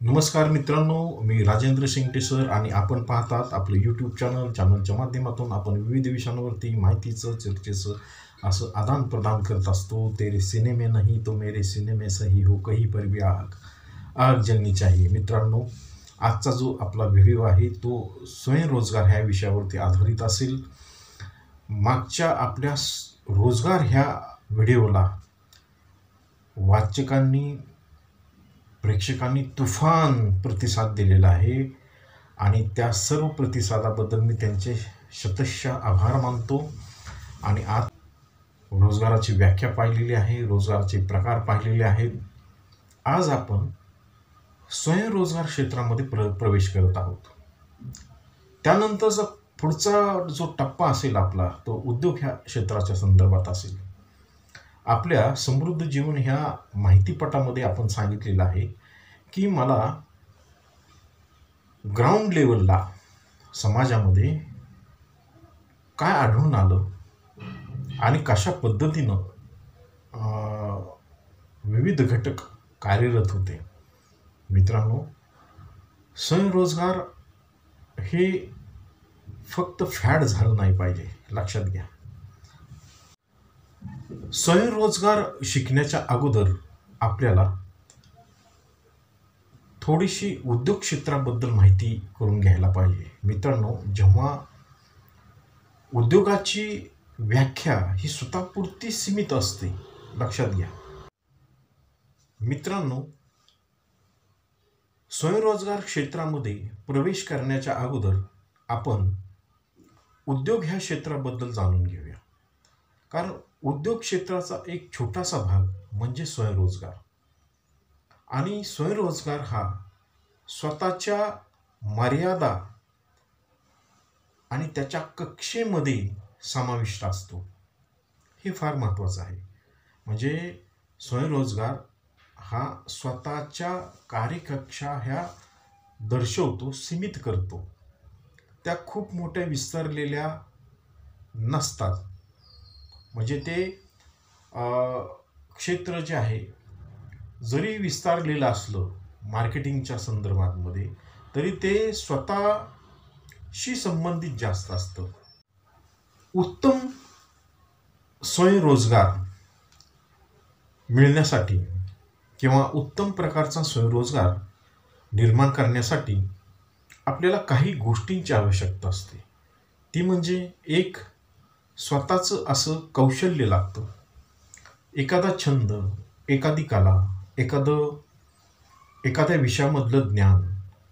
नमस्कार मित्रांनो, मी राजेंद्र शिंगटे सर आणि आपण पाहतात आपलं यूट्यूब चॅनलच्या माध्यमातून आपण विविध विषयांवरती माहितीचं चर्चेचं असं आदान प्रदान करत असतो। तेरे सिनेमे नहीं तो मेरे सिनेमे सही हो, कहीं पर भी आग आग जलनी चाहिए। मित्रांनो, आजचा जो आपला व्हिडिओ आहे तो स्वयंरोजगार ह्या विषयावरती आधारित असेल। मागच्या आपल्या रोजगार ह्या व्हिडिओला वाचकांनी प्रेक्षकांनी तुफान प्रतिसाद दिलेला आहे आणि त्या सर्व प्रतिसादाबद्दल मी त्यांचे शतशः आभार मानतो। आणि आज रोजगाराची व्याख्या पाहिलेली आहे, रोजगाराचे प्रकार पाहिलेले आहेत। आज आपण स्वयंरोजगार क्षेत्रामध्ये प्रवेश करत आहोत। त्यानंतरचा पुढचा जो टप्पा असेल आपला तो उद्योग ह्या क्षेत्राच्या संदर्भात असेल। आपल्या समृद्ध जीवन ह्या माहितीपटामध्ये आपण सांगितलेलं आहे की मला ग्राउंड लेवलला समाजामध्ये काय आढळून आलं आणि कशा पद्धतीनं विविध घटक कार्यरत होते। मित्रांनो, स्वयंरोजगार हे फक्त फॅड झालं नाही पाहिजे, लक्षात घ्या। स्वयंरोजगार शिकण्याच्या अगोदर आपल्याला थोडीशी उद्योग क्षेत्राबद्दल माहिती करून घ्यायला पाहिजे। मित्रांनो, जेव्हा उद्योगाची व्याख्या ही स्वतःपुरती सीमित असते, लक्षात घ्या। मित्रांनो, स्वयंरोजगार क्षेत्रामध्ये प्रवेश करण्याच्या अगोदर आपण उद्योग ह्या क्षेत्राबद्दल जाणून घेऊया। कारण उद्योग क्षेत्राचा एक छोटासा भाग म्हणजे स्वयंरोजगार आणि स्वयंरोजगार हा स्वतःच्या मर्यादा आणि त्याच्या कक्षेमध्ये समाविष्ट असतो। हे फार महत्त्वाचं आहे। म्हणजे स्वयंरोजगार हा स्वतःच्या कार्यकक्षा ह्या दर्शवतो, सीमित करतो। त्या खूप मोठ्या विस्तारलेल्या नसतात। म्हणजे ते क्षेत्र जे आहे जरी विस्तारलेलं असलं मार्केटिंगच्या संदर्भामध्ये, तरी ते स्वतःशी संबंधित जास्त असतं। उत्तम स्वयंरोजगार मिळण्यासाठी किंवा उत्तम प्रकारचा स्वयंरोजगार निर्माण करण्यासाठी आपल्याला काही गोष्टींची आवश्यकता असते। ती म्हणजे एक स्वतःचं असं कौशल्य लागतं, एखादा छंद, एखादी कला, एखाद्या विषयामधलं ज्ञान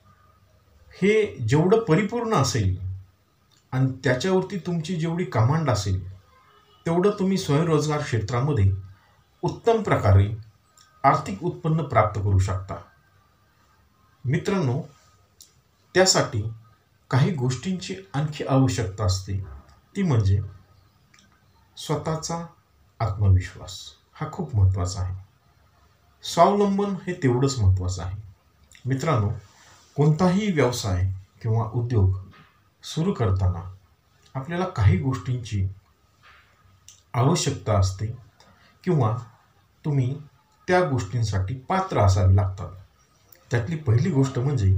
हे जेवढं परिपूर्ण असेल आणि त्याच्यावरती तुमची जेवढी कमांड असेल तेवढं तुम्ही स्वयंरोजगार क्षेत्रामध्ये उत्तम प्रकारे आर्थिक उत्पन्न प्राप्त करू शकता। मित्रांनो, त्यासाठी काही गोष्टींची आणखी आवश्यकता असते, ती म्हणजे स्वतःचा आत्मविश्वास हा खूप महत्त्वाचा आहे। स्वावलंबन हे तेवढंच महत्त्वाचं आहे। मित्रांनो, कोणताही व्यवसाय किंवा उद्योग सुरू करताना आपल्याला काही गोष्टींची आवश्यकता असते किंवा तुम्ही त्या गोष्टींसाठी पात्र असावे लागतात। त्यातली पहिली गोष्ट म्हणजे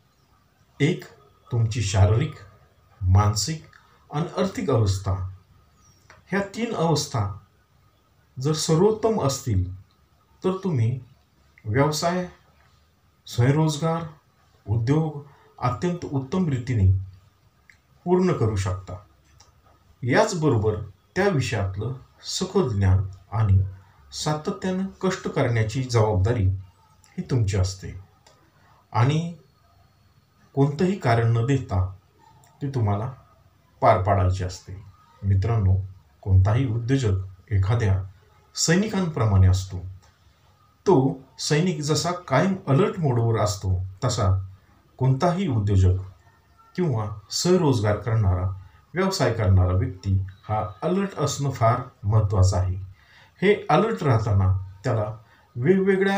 एक तुमची शारीरिक, मानसिक आणि आर्थिक अवस्था। ह्या तीन अवस्था जर सर्वोत्तम असतील तर तुम्ही व्यवसाय, स्वयंरोजगार, उद्योग अत्यंत उत्तम रीतीने पूर्ण करू शकता। याचबरोबर त्या विषयातलं सखोल ज्ञान आणि सातत्यानं कष्ट करण्याची जबाबदारी ही तुमची असते आणि कोणतंही कारण न देता ती तुम्हाला पार पाडायची असते। मित्रांनो, कोणताही उद्योजक एखाद्या सैनिकांप्रमाणे असतो। तो सैनिक जसा कायम अलर्ट मोडवर असतो, तसा कोणताही उद्योजक किंवा स्वयंरोजगार करणारा, व्यवसाय करणारा व्यक्ती हा अलर्ट असणं फार महत्त्वाचं आहे। हे अलर्ट राहताना त्याला वेगवेगळ्या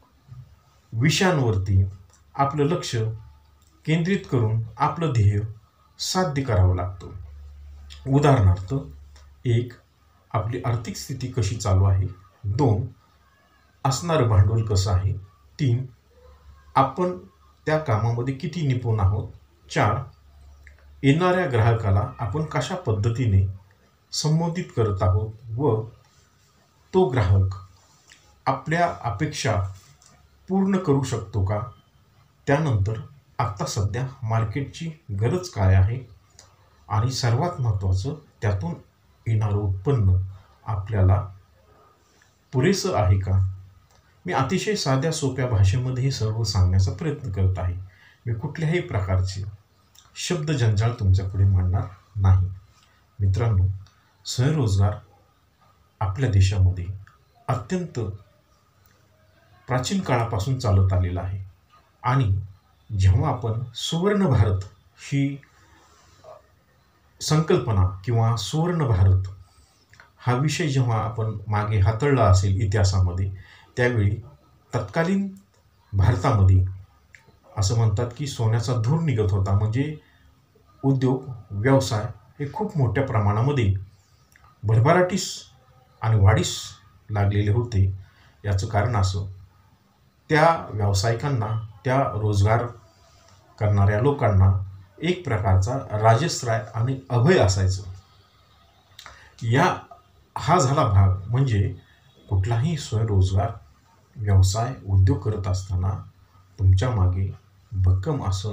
विषयांवरती आपलं लक्ष केंद्रित करून आपलं ध्येय साध्य करावं लागतं। उदाहरणार्थ, एक, आपली आर्थिक स्थिती कशी चालू आहे, दोन, असणारं भांडवल कसं आहे, तीन, आपण त्या कामामध्ये किती निपुण आहोत. 4, येणाऱ्या ग्राहकाला आपण कशा पद्धतीने संबोधित करत आहोत व तो ग्राहक आपल्या अपेक्षा पूर्ण करू शकतो का. त्यानंतर आत्ता सध्या मार्केटची गरज काय आहे आणि सर्वात महत्त्वाचं त्यातून येणारं उत्पन्न आपल्याला पुरेसं आहे का. मी अतिशय साध्या सोप्या भाषेमध्ये हे सर्व सांगण्याचा प्रयत्न करत आहे. मी कुठल्याही प्रकारचे शब्द जंजाळ तुमच्यापुढे मांडणार नाही. मित्रांनो, स्वयंरोजगार आपल्या देशामध्ये अत्यंत प्राचीन काळापासून चालत आलेला आहे आणि जेव्हा आपण सुवर्ण भारत ही संकल्पना किंवा सुवर्ण भारत हा विषय जेव्हा आपण मागे हाताळला असेल इतिहासामध्ये, त्यावेळी तत्कालीन भारतामध्ये असं म्हणतात की सोन्याचा धूर निघत होता. म्हणजे उद्योग व्यवसाय हे खूप मोठ्या प्रमाणामध्ये भरभराटीस आणि वाढीस लागलेले होते. याचं कारण असं, त्या व्यावसायिकांना, त्या रोजगार करणाऱ्या लोकांना एक प्रकारचा राजश्राय आणि अभय असायचं. हा झाला भाग. म्हणजे कुठलाही स्वयंरोजगार व्यवसाय उद्योग करत असताना तुमच्या मागे भक्कम असं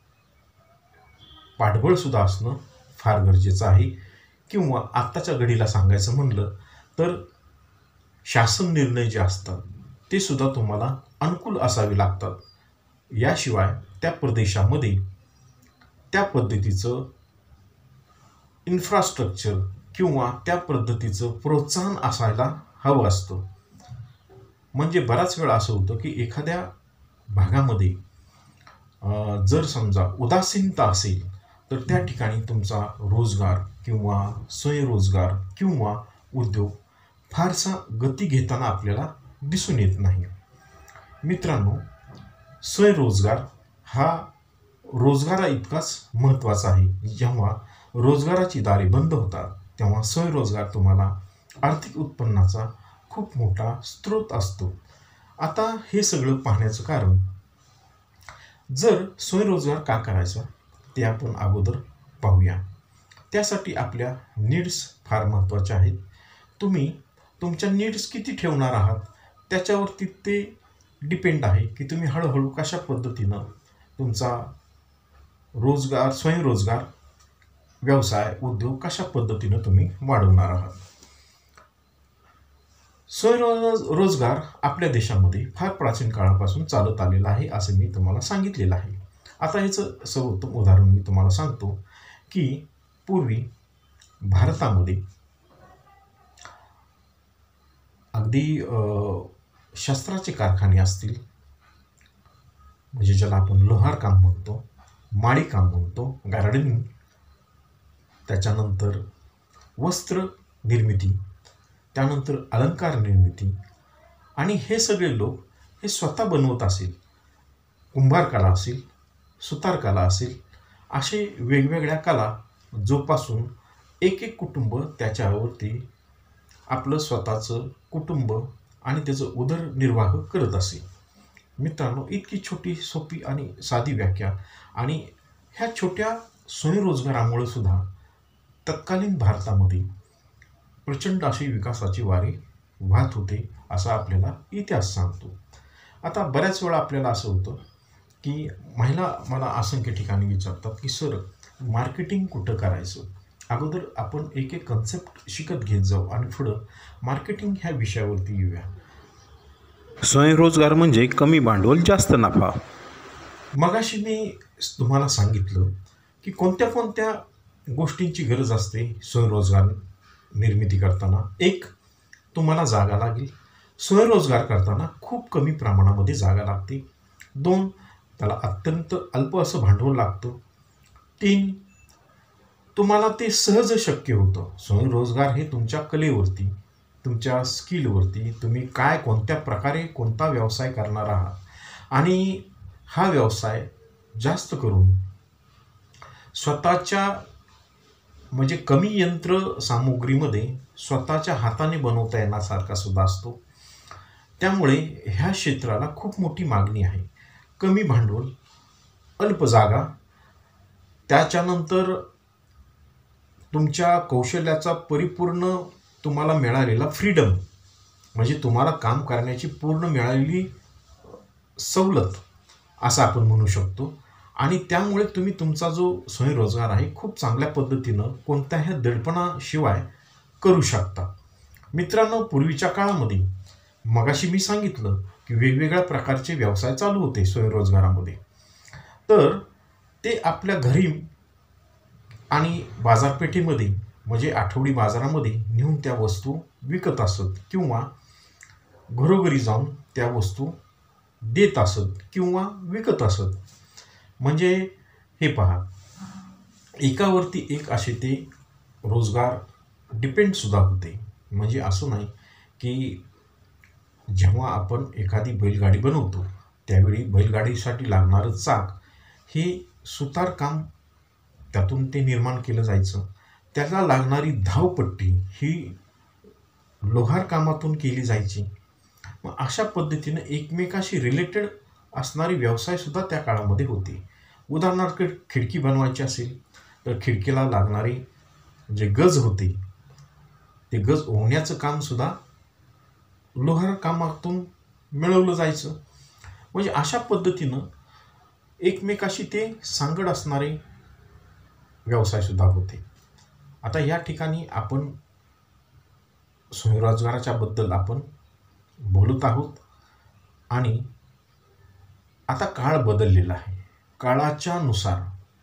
पाठबळसुद्धा असणं फार गरजेचं आहे. किंवा आत्ताच्या घडीला सांगायचं म्हणलं तर शासन निर्णय जे असतात ते सुद्धा तुम्हाला अनुकूल असावे लागतात. याशिवाय त्या प्रदेशामध्ये त्या पद्धतीचं इन्फ्रास्ट्रक्चर किंवा त्या पद्धतीचं प्रोत्साहन असायला हवं असतं. म्हणजे बराच वेळा असं होतं की एखाद्या भागामध्ये जर समजा उदासीनता असेल तर त्या ठिकाणी तुमचा रोजगार किंवा स्वयंरोजगार किंवा उद्योग फारसा गती घेताना आपल्याला दिसून येत नाही. मित्रांनो, स्वयंरोजगार हा रोजगारा इतकाच महत्त्वाचा आहे. जेव्हा रोजगाराची दारे बंद होतात तेव्हा स्वयंरोजगार तुम्हाला आर्थिक उत्पन्नाचा खूप मोठा स्रोत असतो. आता हे सगळं पाहण्याचं कारण, जर स्वयंरोजगार का करायचा ते आपण अगोदर पाहूया. त्यासाठी आपल्या नीड्स फार महत्त्वाच्या आहेत. तुम्ही तुमच्या नीड्स किती ठेवणार आहात त्याच्यावरती ते डिपेंड आहे की तुम्ही हळूहळू कशा पद्धतीनं तुमचा रोजगार, स्वयंरोजगार, व्यवसाय, उद्योग कशा पद्धतीनं तुम्ही वाढवणार आहात. स्वयंरोजगार आपल्या देशामध्ये फार प्राचीन काळापासून चालत आलेला आहे असं मी तुम्हाला सांगितलेलं आहे. आता ह्याचं सर्वोत्तम उदाहरण मी तुम्हाला सांगतो की पूर्वी भारतामध्ये अगदी शस्त्राचे कारखाने असतील, म्हणजे ज्याला आपण लोहार काम म्हणतो, माळी काम म्हणतो, गार्डनिंग, त्याच्यानंतर वस्त्र निर्मिती, त्यानंतर अलंकार निर्मिती, आणि हे सगळे लोक हे स्वतः बनवत असेल. कुंभार कला असेल, सुतार कला असेल, असे वेगवेगळ्या कला जोपासून एक एक कुटुंब त्याच्यावरती आपलं स्वतःचं कुटुंब आणि त्याचं उदरनिर्वाह करत असे. मित्रांनो, इतकी छोटी, सोपी आणि साधी व्याख्या, आणि ह्या छोट्या स्वयंरोजगारामुळे सुद्धा तत्कालीन भारतामध्ये प्रचंड अशी विकासाची वारी वाहत होते असा आपल्याला इतिहास सांगतो. आता बऱ्याच वेळा आपल्याला असं होतं की महिला मला असंख्य ठिकाणी विचारतात की सर, मार्केटिंग कुठं करायचं. अगोदर आपण एक एक कन्सेप्ट शिकत घेत जाऊ आणि पुढं मार्केटिंग ह्या विषयावरती येऊया. स्वयंरोजगार म्हणजे कमी भांडवल जास्त नफा. मगाशी मी तुम्हाला सांगितलं की कोणत्या कोणत्या गोष्टींची गरज असते स्वयंरोजगार निर्मिती करताना. एक, तुम्हाला जागा लागेल. स्वयंरोजगार करताना खूप कमी प्रमाणामध्ये जागा लागते. 2, त्याला अत्यंत अल्प असं भांडवल लागतं. 3, तुम्हाला ते सहज शक्य होतं. स्वयंरोजगार हे तुमच्या कलेवरती, तुमच्या स्किलवरती, तुम्ही काय, कोणत्या प्रकारे कोणता व्यवसाय करणार आहात, आणि हा व्यवसाय जास्त करून स्वतःच्या, म्हणजे कमी यंत्रसामुग्रीमध्ये स्वतःच्या हाताने बनवता येण्यासारखा सुद्धा असतो. त्यामुळे ह्या क्षेत्राला खूप मोठी मागणी आहे. कमी भांडवल, अल्प जागा, त्याच्यानंतर तुमच्या कौशल्याचा परिपूर्ण तुम्हाला मिळालेला फ्रीडम, म्हणजे तुम्हाला काम करण्याची पूर्ण मिळालेली सवलत असं आपण म्हणू शकतो. आणि त्यामुळे तुम्ही तुमचा जो स्वयंरोजगार आहे खूप चांगल्या पद्धतीनं कोणत्याही दडपणाशिवाय करू शकता. मित्रांनो, पूर्वीच्या काळामध्ये मगाशी मी सांगितलं की वेगवेगळ्या प्रकारचे व्यवसाय चालू होते स्वयंरोजगारामध्ये. तर ते आपल्या घरी आणि बाजारपेठेमध्ये म्हणजे आठवडी बाजारामध्ये नेऊन त्या वस्तू विकत असत किंवा घरोघरी जाऊन त्या वस्तू देत असत किंवा विकत असत. म्हणजे हे पहा, एकावरती एक असे ते रोजगार डिपेंडसुद्धा होते. म्हणजे असं नाही की जेव्हा आपण एखादी बैलगाडी बनवतो त्यावेळी बैलगाडीसाठी लागणारं चाक हे सुतारकाम त्यातून ते निर्माण केलं जायचं. त्याला लागणारी धावपट्टी ही लोहार कामातून केली जायची. मग अशा पद्धतीनं एकमेकाशी रिलेटेड असणारे व्यवसायसुद्धा त्या काळामध्ये होते. उदाहरणार्थ खिडकी बनवायची असेल तर खिडकीला लागणारे जे गज होते ते गज ओवण्याचं कामसुद्धा लोहार कामातून मिळवलं जायचं. म्हणजे अशा पद्धतीनं एकमेकाशी ते सांगड असणारे व्यवसायसुद्धा होते. आता या ठिकाणी आपण स्वयंरोजगाराच्या बद्दल आपण बोलत आहोत. आणि आता काळ बदललेला आहे. काळाच्या नुसार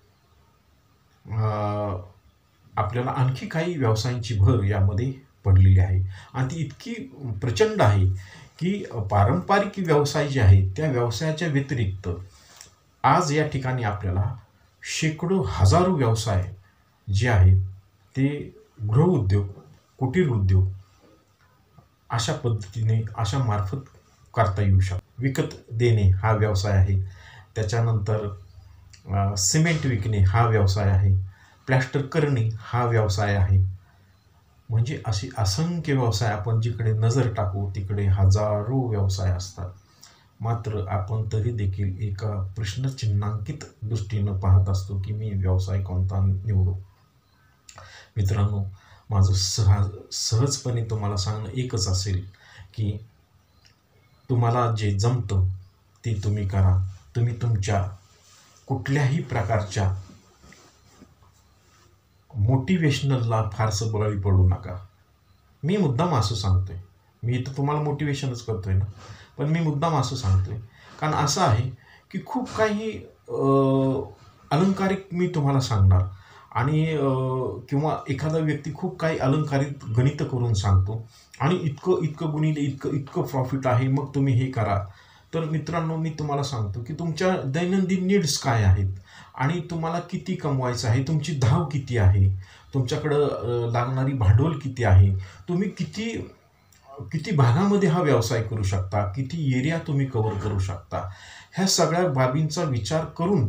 आपल्याला आणखी काही व्यवसायांची भर यामध्ये पडलेली आहे आणि ती इतकी प्रचंड आहे की पारंपरिक व्यवसाय जे आहेत त्या व्यवसायाच्या व्यतिरिक्त आज या ठिकाणी आपल्याला शेकडो हजारो व्यवसाय जे आहेत ते गृहउद्योग, कुटीर उद्योग अशा पद्धतीने अशा मार्फत करता येऊ शकतो. विकत देणे हा व्यवसाय आहे. त्याच्यानंतर सिमेंट विकणे हा व्यवसाय आहे. प्लॅस्टर करणे हा व्यवसाय आहे. म्हणजे अशी असंख्य व्यवसाय आपण जिकडे नजर टाकू तिकडे हजारो व्यवसाय असतात. मात्र आपण तरी देखील एका प्रश्नचिन्हांकित दृष्टीनं पाहत असतो की मी व्यवसाय कोणता निवडू. मित्रांनो, माझं सहजपणे तुम्हाला सांगणं एकच असेल की तुम्हाला जे जमतं ते तुम्ही करा. तुम्ही तुमच्या कुठल्याही प्रकारच्या मोटिवेशनलला फारसं बळी पडू नका. मी मुद्दाम असं सांगतोय, मी इथं तुम्हाला मोटिवेशनच करतोय ना, पण मी मुद्दाम असं सांगतोय कारण असं आहे की खूप काही अलंकारिक मी तुम्हाला सांगणार आणि किंवा एखादा व्यक्ती खूप काही अलंकारिक गणित करून सांगतो आणि इतकं गुणिले इतकं प्रॉफिट आहे, मग तुम्ही हे करा. तर मित्रांनो, मी तुम्हाला सांगतो की तुमच्या दैनंदिन नीड्स काय आहेत आणि तुम्हाला किती कमवायचं आहे, तुमची धाव किती आहे, तुमच्याकडं लागणारी भांडवल किती आहे, तुम्ही किती भागामध्ये हा व्यवसाय करू शकता, किती एरिया तुम्ही कव्हर करू शकता, ह्या सगळ्या बाबींचा विचार करून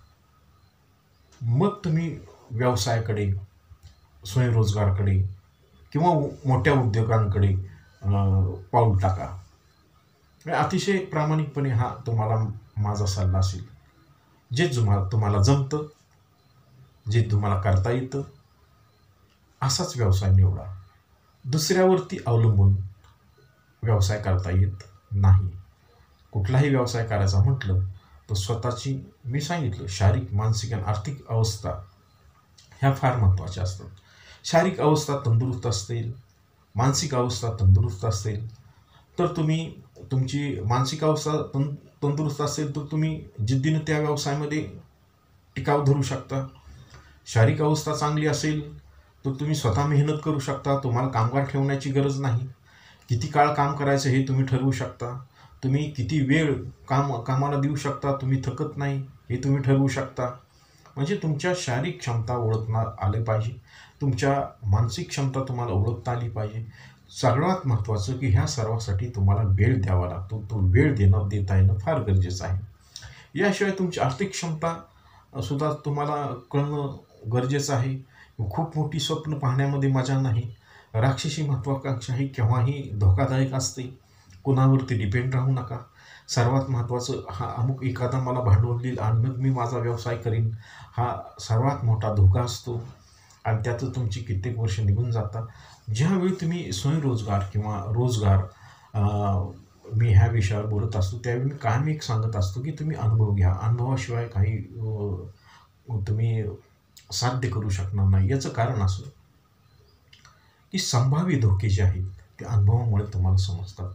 मग तुम्ही व्यवसायाकडे, स्वयंरोजगाराकडे किंवा मोठ्या उद्योगांकडे पाऊल टाका. अतिशय प्रामाणिकपणे हा तुम्हाला माझा सल्ला असेल. जे तुम्हाला जमतं, जे तुम्हाला करता येतं असाच व्यवसाय निवडा. दुसऱ्यावरती अवलंबून व्यवसाय करता येत नाही. कुठलाही व्यवसाय करायचा म्हटलं तर स्वतःची, मी सांगितलं, शारीरिक, मानसिक आणि आर्थिक अवस्था ह्या फार महत्त्वाच्या असतात. शारीरिक अवस्था तंदुरुस्त असेल, मानसिक अवस्था तंदुरुस्त असेल तर तुमची मानसिक अवस्था तंदुरुस्त असेल तर तुम्ही जिद्दीनं त्या व्यवसायामध्ये टिकाव धरू शकता. शारीरिक अवस्था चांगली असेल तर तुम्ही स्वतः मेहनत करू शकता. तुम्हाला कामगार ठेवण्याची गरज नाही. किती काळ काम करायचं हे तुम्ही ठरवू शकता. तुम्ही किती वेळ कामाला देऊ शकता, तुम्ही थकत नाही हे तुम्ही ठरवू शकता. म्हणजे तुमच्या शारीरिक क्षमता ओळखता आले पाहिजे, तुमच्या मानसिक क्षमता तुम्हाला ओळखता आली पाहिजे. सगळ्यात महत्त्वाचं की ह्या सर्वासाठी तुम्हाला वेळ द्यावा लागतो. तो वेळ देता येणं फार गरजेचं आहे. याशिवाय तुमची आर्थिक क्षमता सुद्धा तुम्हाला कळणं गरजेचं आहे. खूप मोठी स्वप्न पाहण्यामध्ये मजा नाही. राक्षसी महत्त्वाकांक्षा ही केव्हाही धोकादायक असते. कुणावरती डिपेंड राहू नका. सर्वात महत्त्वाचं, हा अमुक एखादा मला भांडवल देईल आणि मग मी माझा व्यवसाय करीन, हा सर्वात मोठा धोका असतो आणि त्यातून तुमची कित्येक वर्ष निघून जातात. ज्यावेळी तुम्ही स्वयंरोजगार किंवा रोजगार, मी ह्या विषयावर बोलत असतो त्यावेळी मी कायम एक सांगत असतो की तुम्ही अनुभव घ्या. अनुभवाशिवाय काही तुम्ही साध्य करू शकणार नाही. याचं कारण असं की संभाव्य धोके जे आहेत ते अनुभवामुळे तुम्हाला समजतात.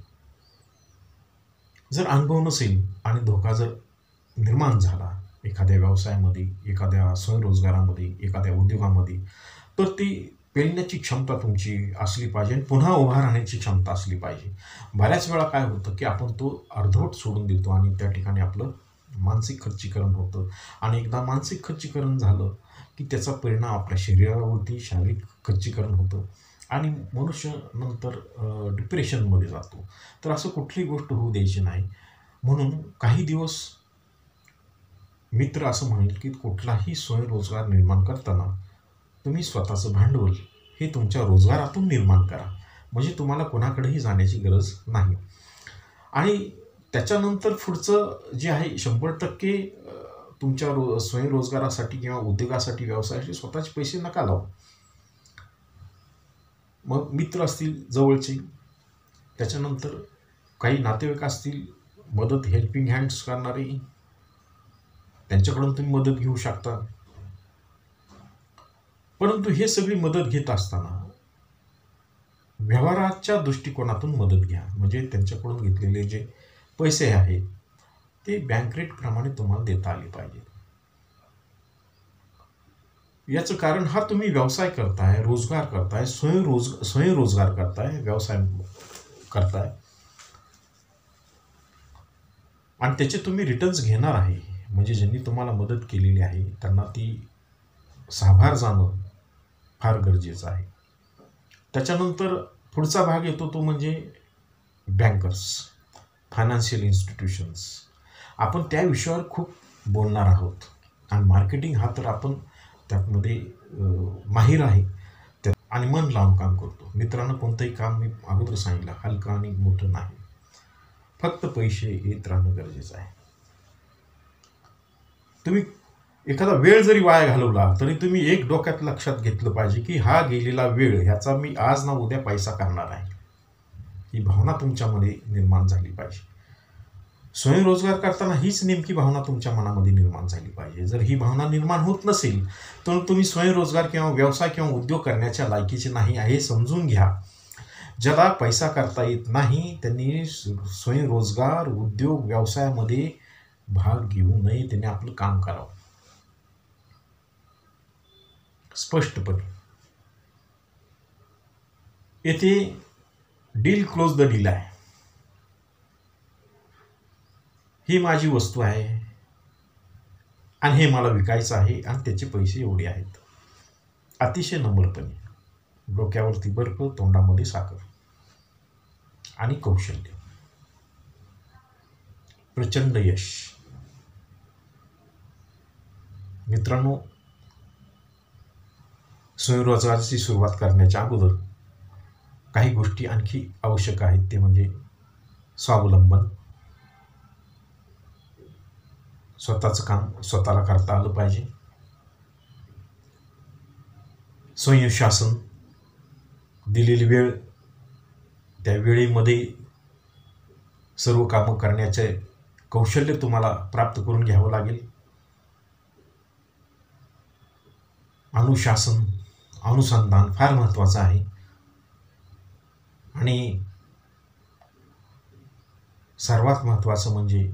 जर अनुभव नसेल आणि धोका जर निर्माण झाला एखाद्या व्यवसायामध्ये, एखाद्या स्वयंरोजगारामध्ये, एखाद्या उद्योगामध्ये, तर ती पेलण्याची क्षमता तुमची असली पाहिजे आणि पुन्हा उभा राहण्याची क्षमता असली पाहिजे. बऱ्याच वेळा काय होतं की आपण तो अर्धवट सोडून देतो आणि त्या ठिकाणी आपलं मानसिक खच्चीकरण होतं आणि एकदा मानसिक खच्चीकरण झालं की त्याचा परिणाम आपल्या शरीरावरती शारीरिक खच्चीकरण होतं आणि मनुष्य नंतर डिप्रेशनमध्ये जातो. तर असं कुठलीही गोष्ट होऊ द्यायची नाही. म्हणून काही दिवस मित्र असं म्हणेल की कुठलाही स्वयंरोजगार निर्माण करताना तुम्ही स्वतःचं भांडवल हे तुमच्या रोजगारातून निर्माण करा, म्हणजे तुम्हाला कोणाकडेही जाण्याची गरज नाही. आणि त्याच्यानंतर पुढचं जे आहे 100% तुमच्या स्वयंरोजगारासाठी किंवा उद्योगासाठी, व्यवसायासाठी स्वतःचे पैसे नका लावू. मग मित्र असतील जवळचे, त्याच्यानंतर काही नातेवाईक असतील मदत, हेल्पिंग हँड्स करणारे, त्यांच्याकडून तुम्ही मदत घेऊ शकता. परंतु हे सगळी मदत घेत असताना व्यवहाराच्या दृष्टिकोनातून मदत घ्या. म्हणजे त्यांच्याकडून घेतलेले जे पैसे आहेत ते बँक रेटप्रमाणे तुम्हाला देता आले पाहिजे. याचं कारण, हा तुम्ही व्यवसाय करताय, रोजगार करताय, स्वयंरोजगार करताय, व्यवसाय करताय आणि त्याचे तुम्ही रिटर्न्स घेणार आहे. म्हणजे ज्यांनी तुम्हाला मदत केलेली आहे त्यांना ती साभार जाणं फार गरजेचं आहे. त्याच्यानंतर पुढचा भाग येतो तो म्हणजे बँकर्स, फायनान्शियल इन्स्टिट्यूशन्स. आपण त्या विषयावर खूप बोलणार आहोत आणि मार्केटिंग हा तर आपण त्यामध्ये माहीर आहे आणि मन लावून काम करतो. मित्रांनो, कोणतंही काम मी अगोदर सांगितलं हलकं आणि मोठं नाही, फक्त पैसे येत राहणं गरजेचं आहे. तुम्ही एखादा वेळ जरी वाया घालवला तरी तुम्ही एक डोक्यात लक्षात घेतलं पाहिजे की हा गेलेला वेळ, ह्याचा मी आज ना उद्या पैसा करणार आहे. ही भावना तुमच्यामध्ये निर्माण झाली पाहिजे. स्वयंरोजगार करताना हीच नेमकी भावना तुमच्या मनामध्ये निर्माण झाली पाहिजे. जर ही भावना निर्माण होत नसेल तर तुम्ही स्वयंरोजगार किंवा व्यवसाय किंवा उद्योग करण्याच्या लायकीचे नाही आहे, समजून घ्या. ज्याला पैसा करता येत नाही त्यांनी स्वयंरोजगार, उद्योग, व्यवसायामध्ये भाग घेऊ नये. त्यांनी आपलं काम करावं स्पष्टपणे. येथे डील क्लोज द डील आहे. ही माझी वस्तू आहे आणि हे मला विकायचं आहे आणि त्याचे पैसे एवढे आहेत. अतिशय नम्रपणे, डोक्यावरती बर्फ, तोंडामध्ये साखर आणि कौशल्य, प्रचंड यश. मित्रांनो, स्वयंरोजगाराची सुरुवात करण्याच्या अगोदर काही गोष्टी आणखी आवश्यक आहेत. ते म्हणजे स्वावलंबन, स्वतःचं काम स्वतःला करता आलं पाहिजे, स्वयंशासन, दिलेली वेळ, त्या वेळेमध्ये सर्व कामं करण्याचे कौशल्य तुम्हाला प्राप्त करून घ्यावं लागेल. अनुशासन, अनुसंधान फार महत्त्वाचं आहे. आणि सर्वात महत्त्वाचं म्हणजे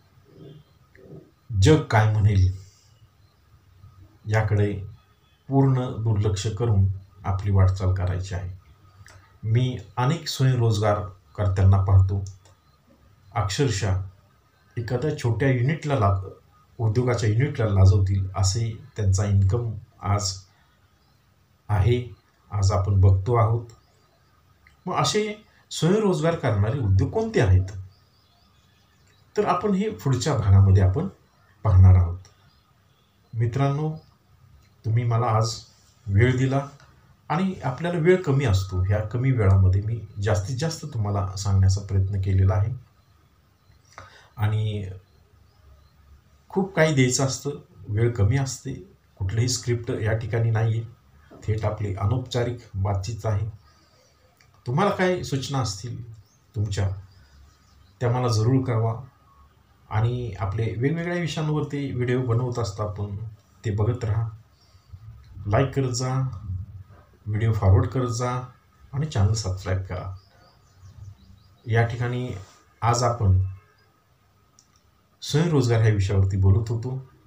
जग काय म्हणेल याकडे पूर्ण दुर्लक्ष करून आपली वाटचाल करायची आहे. मी अनेक स्वयंरोजगार करत्यांना पाहतो, अक्षरशः एखाद्या छोट्या युनिटला उद्योगाच्या युनिटला लाजवतील असे त्यांचा इन्कम आज आहे, आज आपण बघतो आहोत. मग असे स्वयंरोजगार करणारे उद्योग कोणते आहेत, तर आपण हे पुढच्या भागामध्ये आपण पाहणार आहोत. मित्रांनो, तुम्ही मला आज वेळ दिला आणि आपल्याला वेळ कमी असतो. ह्या कमी वेळामध्ये मी जास्तीत जास्त तुम्हाला सांगण्याचा प्रयत्न केलेला आहे. आणि खूप काही द्यायचं असतं, वेळ कमी असते. कुठलंही स्क्रिप्ट या ठिकाणी नाही आहे, थेट आपली अनौपचारिक बातचीत आहे. तुम्हाला काही सूचना असतील तुमच्या, त्या मला जरूर कळवा. आणि आपले वेगवेगळ्या विषयांवरती व्हिडिओ बनवत असतो आपण, ते बघत राहा. लाईक करत जा, व्हिडिओ फॉरवर्ड करत जा आणि चॅनल सबस्क्राईब करा. या ठिकाणी आज आपण स्वयंरोजगार ह्या विषयावरती बोलत होतो.